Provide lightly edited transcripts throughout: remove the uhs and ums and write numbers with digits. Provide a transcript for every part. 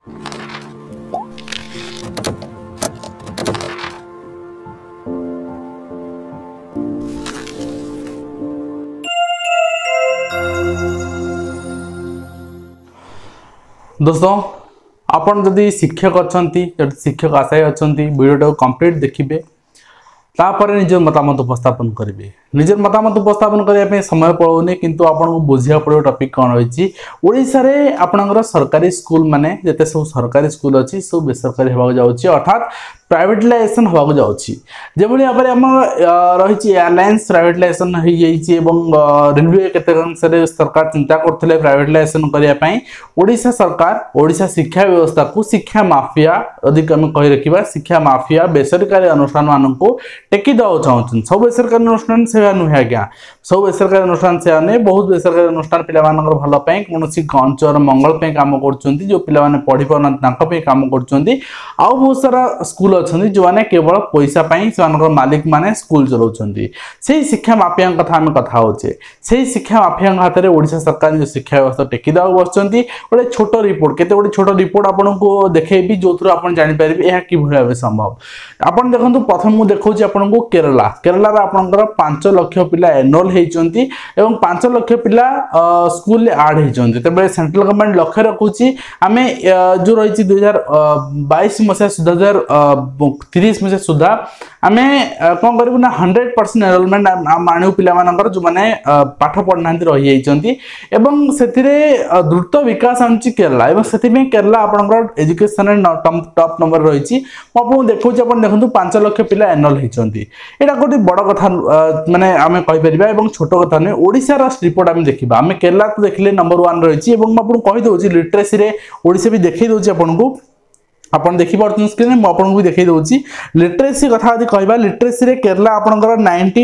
दोस्तों आपन जदि शिक्षक अच्छा शिक्षक आशायी अच्छा वीडियो कंप्लीट देखिए तापर निजर मतामत उपस्थापन करेंगे निजर मतामत उपस्थापन करने समय पड़ोनी किंतु आपको बुझा पड़ो टॉपिक कौन रही ओडिशा रे आपनकर सरकारी स्कूल माने जते सब सरकारी स्कूल अच्छी सब बेसरकारी होगा जाउची अर्थात प्राइवेटाइजेशन होगा जाउची जेभली भाबरे हम रही एयरलाइंस प्राइवेटाइजेशन हो जाइए रेलवे केते अंशरे सरकार चिंता करथिले प्राइवेटाइजेशन करिया पई ओडिशा सरकार ओडिशा शिक्षा व्यवस्था को शिक्षा माफिया अधिक हम कहि रखिबा शिक्षा माफिया बेसरकारी अनुष्ठान माननको टेकी दवा चाहूँ सब बेसरकारी अनुष्ठान से नुहे आज्ञा सब बेसरकारी अनुष्ठान से नुहे बहुत बेसरकारी अनुष्ठान पिला भलपाई कौन अंचर मंगल काम कर जो पिला पढ़ी पाना काम कर बहुत सारा स्कूल अच्छा जो मैंने केवल पैसा से मालिक माने स्कूल चलाउछन्ती से शिक्षा माफिया कथा आम कथा होचे से शिक्षा माफिया हाथ में ओडिशा सरकार जो शिक्षा व्यवस्था टेकी दवा बसुँच गोटे छोट रिपोर्ट केते गोटे छोट रिपोर्ट आपको देखी जो थ्रू आप जापर यह कि भाव संभव आप देखो प्रथम मुझे देखा आपको केरला केरला आपंकर 5 लाख पिला एनरोल होती 5 लाख पिला स्कूल आड होती तेज सेंट्रल गवर्नमेंट लक्ष्य रखुची आम जो रही 2022 मसीहा सुधा 2030 मसीहा सुधा आम कौन करूँ ना 100% एनरोलमेंट आणु पिला जो मैंने पाठ पढ़ना रही से द्रुत विकास आनुची केरला से केरला आपंकर एजुकेशन टॉप नंबर रही आपको देखा देखो 5 लाख पिला एनरोल होती यहाँ गोटे बड़ कथा माने आम कहीपर छोट कथा नुहे ओडिशार रिपोर्ट आम देखा आम केरला तो देखिले नंबर 1 रही आपको कहीदे लिटरेसी ओडिशा भी देखी दूसरी आपको आपन देखि पार्छन स्क्रीन में आपन भी देखै दोची लिटरेसी कथा यदि कहबा लिटरेसी रे केरला आपनकर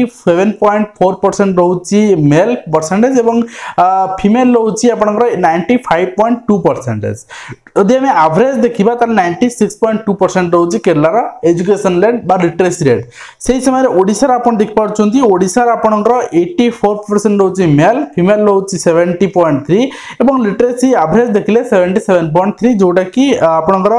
97.4% रहउची मेल परसेंटेज एवं फीमेल रहउची आपनकर 95.2% यदि हम एवरेज देखिबा त 96.2% रहउची केरला रा एजुकेशन रेट बा लिटरेसी रेट सेही समय ओडिसा रा आपन देख पारछंती ओडिसा रा आपनकर 84% रहउची मेल फीमेल रहउची 70.3 एवं लिटरेसी एवरेज देखले 77.3 जोटा कि आपनकर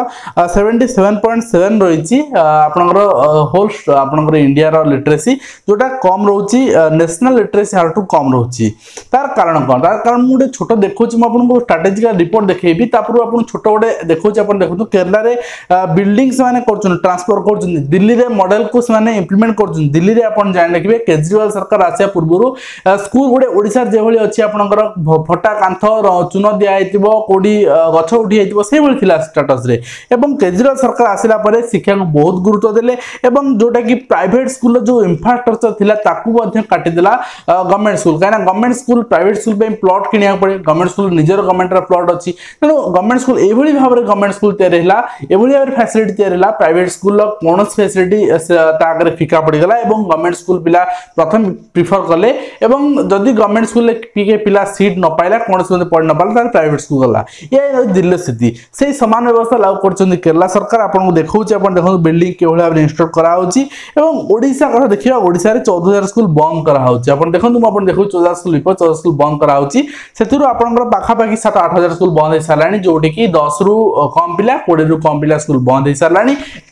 77.7 रही आपनकर होल आपनकर इंडिया रो लिटरेसी जोटा कम रोची नेशनल लिटरेसी हार टू कम रोची तार कारण कौन तार कारण मुझे छोट देखो आपको स्ट्रेटेजिकल रिपोर्ट देखी तापर आपको छोट गोटे देखो देखो केरला रे बिल्डिंग्स माने कर ट्रांसफर कर दिल्ली रे मॉडल को से इंप्लीमेंट कर दिल्ली रे आपन जान रखिबे केजरीवाल सरकार आसिया पूर्व स्कूल गोटे ओडिसा जेभली अछि आपनकर फटा कांथ चून दिया आइतिबो कोडी गछ उठी आइतिबो से भली थिला स्टेटस रे एवं केजरीवाल सरकार आसिला परे शिक्षा को बहुत गुरुत्व देले एवं जोटा कि प्राइवेट स्कूल जो इंफ्रास्ट्रक्चर थिला ताकू मध्ये काटी देला गवर्नमेंट स्कूल काना गवर्नमेंट स्कूल प्राइवेट स्कूल पे प्लॉट किनिया पड़े गवर्नमेंट स्कूल निजर गवर्नमेंट रा प्लॉट अछि तेनो गवर्नमेंट स्कूल एभली भाबरे गवर्नमेंट स्कूल तयार हैला एभली भाबरे फैसिलिटी तयार हैला प्राइवेट स्कूल लो कोनस फैसिलिटी तागरे फिका पड़ी गला एवं गवर्नमेंट स्कूल पिला प्रथम प्रिफर करले एवं जदि गवर्नमेंट स्कूल ले पिला सीट न पाइला कोनस मध्ये पढ़ न पाला तार प्राइवेट स्कूल गला ये दिल्ली स्थिति से समान व्यवस्था लागू करछन केरला सरकार आपको देखा देखो बिल्डिंग के भाव में इंस्टॉल कराऊँगी ओडिशा कथा देखिए ओडिशा रे 14,000 स्कूल बंद कराऊँगी आप देखो मुझे देखो 14 स्कूल 14 स्कूल बंद कराऊँगी से आपंकर पाखापाखि 7-8,000 स्कूल बंद हो सारा जोटि कि 10 रु कम पिला 20 रु कम पिला स्कूल बंद हो सारा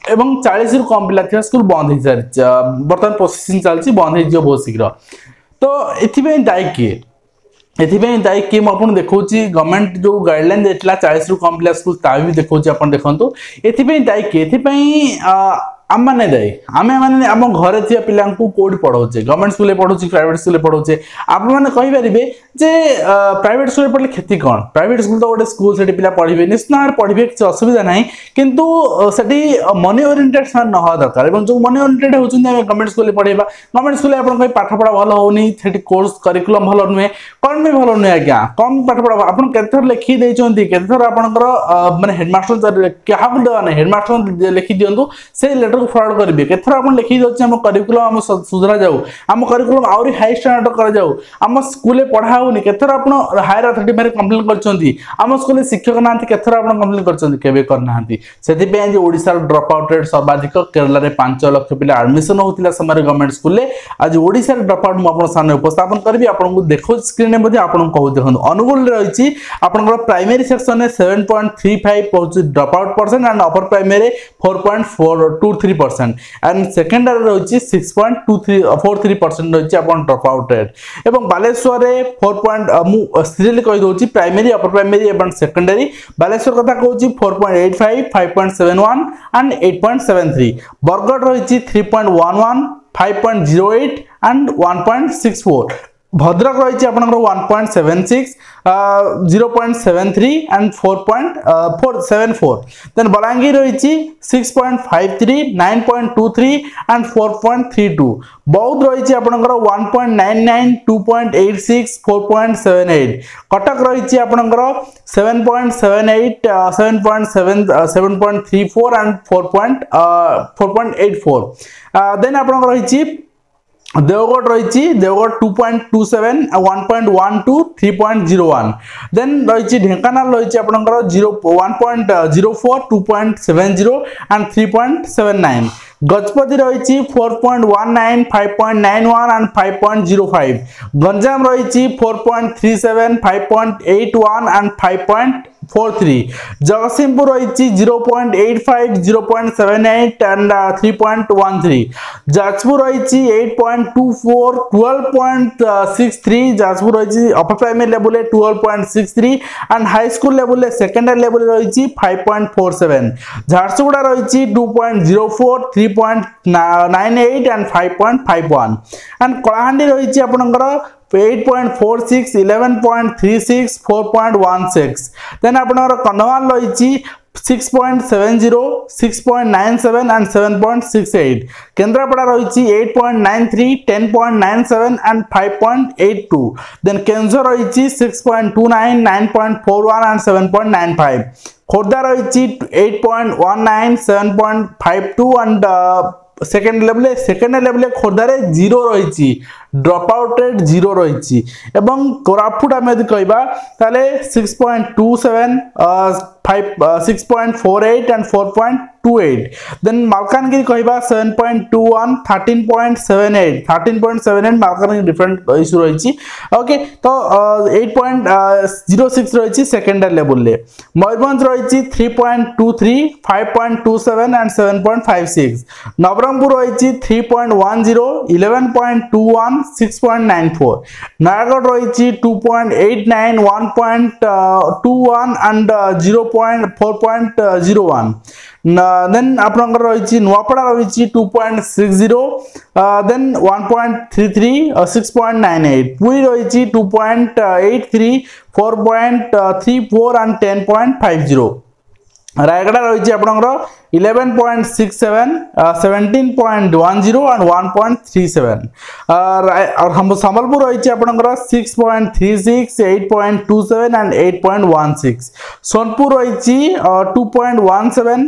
40 रु कम पिला थिबा स्कूल बंद हो सारी बर्तमान प्रोसेसिंग चलती बंद हो बहुत शीघ्र तो ये दायी किए एथिपे दायी किए मुझे देखा गवर्नमेंट जो गाइडलाइन देता 40 रु कम पिला स्कूल ता भी देखा देखो एथिपे दायी किए आम मैंने दायी आम मैंने आम घर थी पिला कौटी पढ़ाऊे गवर्नमेंट स्कूल पढ़ाऊे प्राइवेट स्कूल पढ़ाऊे आप कहींपर जे प्राइवेट स्कूल पढ़ले क्षति कौन प्राइवेट स्कूल तो गोटे स्कूल से पिला पढ़े निश्चित भाव पढ़े किसी असुविधा ना किंतु से मनी ओरिएंटेड से न हवा दरकार जो मनी ओरिएंटेड होती गवर्नमेंट स्कूल पढ़ेगा गवर्नमेंट स्कूल आप पाठ पढ़ा भल होनी कोर्स करिकुलम भल नुहे कौन भी भल नुहे आज्ञा कम पाठ पढ़ा आप केथर लिखी देते आपंकर माने हेडमास्टर क्या देवा ना हेडमास्टर लिखि दिंतु से लेटर को फरवर्ड करेंगे केथर आप लिखी दे आम करिकुलम आम सुधरा जाऊ आम करिकुलम आहरी हाई स्टैंडर्ड कर जाऊ आम स्कूल पढ़ा होनी केथर आप हायर अथॉरिटी बारे कंप्लेन कर स्कूल शिक्षक ना केथर आप कंप्लेन करना से ओडिशा ड्रॉप आउट रेट सर्वाधिक केरला रे 5 लाख पिला एडमिशन होतिला समय गवर्नमेंट स्कूल ले आज ओडिशा ड्रॉप आउट मु सामने उपस्थापन करबी आपन देखो स्क्रीन में आपन कहू देखो अनुगुल रही आपन प्राइमरी सेक्शन में 7.35 drop out percent and upper primary 4.423% and secondary रही 6.43% रही आपन ड्रॉप आउट रेट एवं बालेश्वर रे 4. मु सीरियली कहि दोची प्राइमरी अपर प्राइमरी एवं सेकेंडरी बालेश्वर कथा कहूची 4.85 5.71 एंड 8.73 बरगढ़ रही 3.11 5.08 and 1.64 भद्रक रही आपनकर 1.76 0.73 and 4.474 देन बलांगीर रही 6.53 9.23 and 4.32 बौद्ध रही आपनकर 1.99 2.86 4.78 कटक रही आपनकर 7.78 7.34 and 4.84 देन आपनकर रही देवगढ़ रही देवगढ़ 2.27 1.12 3.01 देन रही ढेंकानाल रही आपनकर 1.04 2.70 and 3.79 गजपति रही 4.19 5.91 and 5.05 गंजाम रही 4.37 5.81 and 5.43 जगतसिंहपुर रही 0.85 0.78 and 3.13 जाजपुर रही 8.24 12.63 जाजपुर रही upper primary level 12.63 and high school level secondary level रही 5.47 झारसुगुड़ा रही 2.04 3.98 and 5.51 एंड कलाहांडी रही आपनकर 8.46 11.36 4.16 देन आपनकर कंधमाल रही 6.70 6.97 and 7.68 केंद्रापड़ा रही 8.93 10.97 and 5.82 देन केंझर रही 6.29 9.41 and 7.95 खोर्धा रही 8.19 7.52 and सेकेंड लेवल खोर्धा रे 0 रही ड्रॉप आउट रेट 0 रही एवं कोरापुट आम यदि कहबा ताले 6.27 6.48 and 4.28 देन मालकानगिरी कहबा 7.21 13.78 मालकानगिरी डिफरेंट इशू रही ओके तो 8.06 रही सेकेंडरी लेवल ले मयूरभंज रही 3.23 5.27 and 7.56 नवरंगपुर रही 3.10 11.21 6.94 नयागढ़ रही 2.89 1.21 and 4.01 देन आपनकर रही नुआपड़ा रही 2.60 देन 1.33 6.98 पुरी रही 2.83 4.34 and 10.50 रायगड़ा रही आपनकर 11.67 17.10 and 1.37 और हम संबलपुर रही आपनकर 6.36 8.27 and 8.16 सोनपुर रही 2.17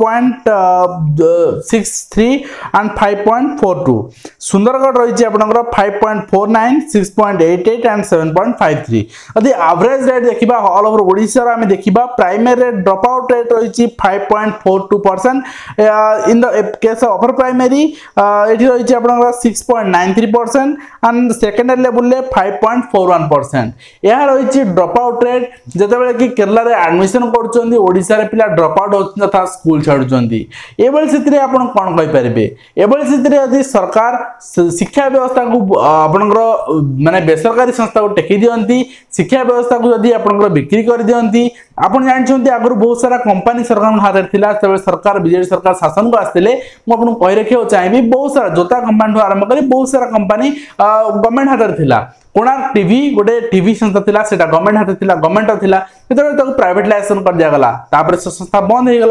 4.63 and 5.42 सुंदरगढ़ रही आपनकर 5.49 6.88 and 7.53 यदि एवरेज रेट देखिबा ऑल ओवर ओडिसा रे हम देखिबा प्राइमरी ड्रॉप आउट रेट रही 5.42% in the case of upper primary it रही आपनकर 6.93% and secondary level ले 5.41% यह रही ड्रॉप आउट रेट जते बेले कि केरला रे एडमिशन करछोंदी ओडिसा रे पिला ड्रॉप आउट होछन तथा स्कूल छाडुछोंदी एबल सितरे आपण कोन कहि परिबे एबल सितरे यदि सरकार शिक्षा व्यवस्था को आपनकर माने बेसरकारी संस्था को टेकी दियंती शिक्षा व्यवस्था को यदि आपनकर बिक्री कर दियंती आपण जानछोंती आगु बहुत सारा कंपनी सरकार हाथ रे थिला तबे सरकार बीजेपी सरकार शासन को आस्तेले मु आपन कहि रखियो चाहिबी बहुत सारा जोता कंपनी आरंभ करी बहुत सारा कंपनी गवर्नमेंट हाथ रे थिला कोणार्क टीवी गोटे टीवी संस्था थिला सेटा गवर्नमेंट हाथ थिला गवर्नमेंट थिला सेते तक प्राइवेटाइजेशन कर दिया गला तापर से संस्था बंद हे गला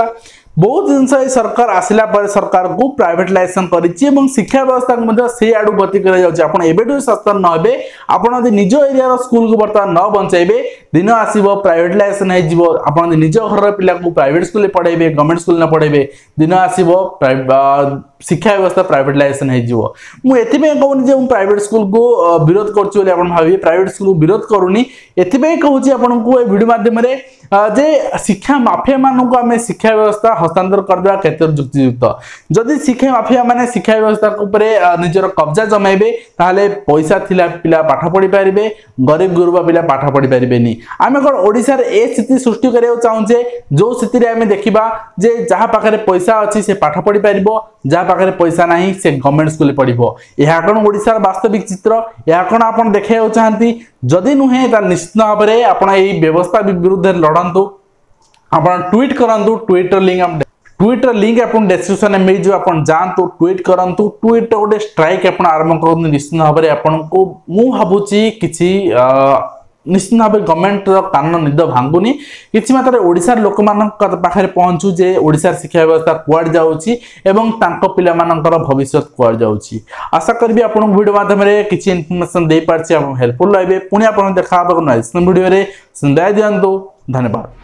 बहुत जिन सरकार आसला पर सरकार को प्राइवेटाइजेशन करिछि एवं शिक्षा व्यवस्था को मध्य से आडू गति करा जाउछि। आपण एबेटू सचेतन न हेबे, आपण यदि निज एरिया स्कूल को बर्तमान न बंचाइबे, दिन आसीबो प्राइवेटाइजेशन हे जिवो। आपण निज घर पिला को प्राइवेट स्कूल पढ़ाइबे, गवर्नमेंट स्कूल न पढ़ाइबे, दिन आसीबो शिक्षा व्यवस्था प्राइवेटाइजेशन हे जिवो। मु एथिबे कहूनी जे प्राइवेट स्कूल को विरोध करछु बोली आपण भाबी, प्राइवेट स्कूल को विरोध करूनी। एथिबे कहूची आपण को ए वीडियो माध्यम रे जे शिक्षा माफिया मानू को आमे शिक्षा व्यवस्था हस्तांतर करबा केते युक्तियुक्त। जदि शिक्षा माफिया माने शिक्षा व्यवस्था ऊपर निजर कब्जा जमाइबे, ताहले पैसा थिला पिला पाठ पढ़ी पारिबे, गरीब गुरुबा पिला पाठ पढ़ी पारिबेनी। आमे कोन ओडिसा रे ए स्थिति सृष्टि करियो चाहूचे, जो स्थिति रे आमे देखिबा जे जहा पाखरे पैसा अछि से पाठ पढ़ी पारिबो, जहा पाखरे पैसा नाही से गवर्नमेंट स्कूल पढ़िबो। एहा कोन ओडिसा र वास्तविक चित्र, एहा कोन आपण देखाइयो चाहंती। जदि नुहे ता निश्चित भाव में आपण एही व्यवस्था विरुद्ध लड़ांतु। आपण ट्वीट करंतु, ट्विटर लिंक अपन डिस्क्रिप्शन में मिल जो, आपण जानतु ट्वीट करंतु। ट्वीट गोटे स्ट्राइक आपण आरंभ करंतु। निश्चित भाव में आपण को मु भाबुची किछि निश्चित भाव गवर्नमेंट कानून निद भांगुनी, किछि मात्रा ओडिसा लोक मानक पाखरे पहुंचू जे ओडिसा शिक्षा व्यवस्था कुआड जाउची एवं तांको पिला मानकर भविष्य कुआड जाउची। आशा करबी आपण वीडियो माध्यम रे किछि इन्फॉर्मेशन दे पारछि, आपण हेल्पफुल लाइबे। पुणी आपण देखा वीडियो रे सुनदाय दियंतु। धन्यवाद।